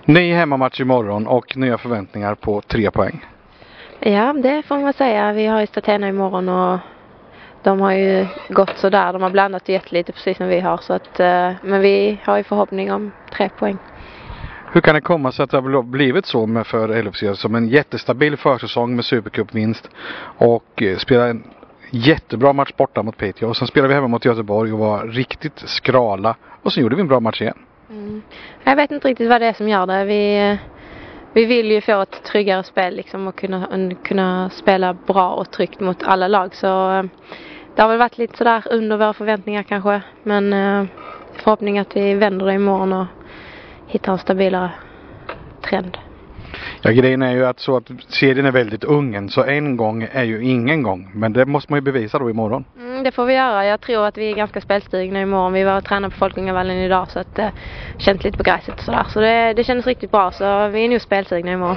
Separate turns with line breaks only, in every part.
Ny hemmamatch imorgon och nya förväntningar på 3 poäng.
Ja, det får man säga. Vi har ju Statena imorgon och de har ju gått så där. De har blandat och gett lite precis som vi har. Så att, men vi har ju förhoppning om 3 poäng.
Hur kan det komma sig att det har blivit så med för LFC som en jättestabil försäsong med Supercupvinst och spelar en jättebra match borta mot Piteå och sen spelar vi hemma mot Göteborg och var riktigt skrala och så gjorde vi en bra match igen.
Jag vet inte riktigt vad det är som gör det. Vi vill ju få ett tryggare spel liksom, och kunna spela bra och tryggt mot alla lag. Så det har väl varit lite sådär under våra förväntningar kanske. Men förhoppning att vi vänder det imorgon och hittar en stabilare trend.
Ja, grejen är ju att serien är väldigt ungen så en gång är ju ingen gång. Men det måste man ju bevisa då imorgon.
Det får vi göra. Jag tror att vi är ganska spelstigna imorgon. Vi var och tränade på Folkungavallen idag så att det känns lite på gräset och sådär. Så det känns riktigt bra så vi är nu spelstigna imorgon.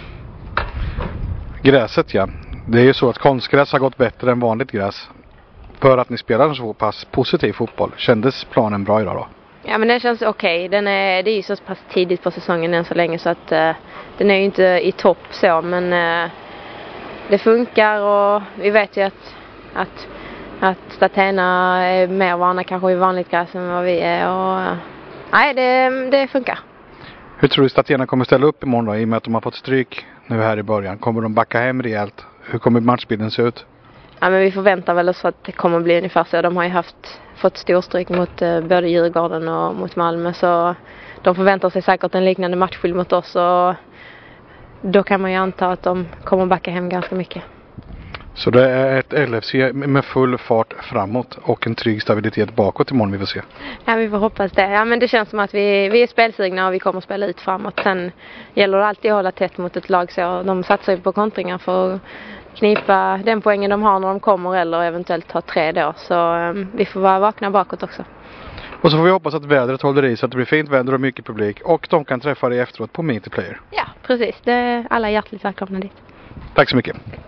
Gräset ja. Det är ju så att konstgräs har gått bättre än vanligt gräs. För att ni spelar en så pass positiv fotboll. Kändes planen bra idag då?
Ja men det känns okej. Det är ju så pass tidigt på säsongen än så länge så att den är ju inte i topp så. Men det funkar och vi vet ju att Statena är mer vana kanske i vanligt gräs än vad vi är. Och, nej, det funkar.
Hur tror du Statena kommer ställa upp imorgon då? I och med att de har fått stryk nu här i början. Kommer de backa hem rejält? Hur kommer matchbilden se ut?
Ja men vi förväntar väl oss att det kommer bli ungefär så. De har ju fått storstryk mot både Djurgården och mot Malmö. Så de förväntar sig säkert en liknande matchbild mot oss. Och då kan man ju anta att de kommer backa hem ganska mycket.
Så det är ett LFC med full fart framåt och en trygg stabilitet bakåt imorgon vi får se.
Ja, vi får hoppas det. Ja, men det känns som att vi är spelsugna och vi kommer att spela ut framåt. Sen gäller det alltid att hålla tätt mot ett lag så de satsar ju på kontringar för att knipa den poängen de har när de kommer eller eventuellt ta 3 då. Så vi får vara vakna bakåt också.
Och så får vi hoppas att vädret håller i så att det blir fint väder och mycket publik och de kan träffa dig efteråt på Meet the Player.
Ja, precis. Alla är hjärtligt välkomna dit.
Tack så mycket.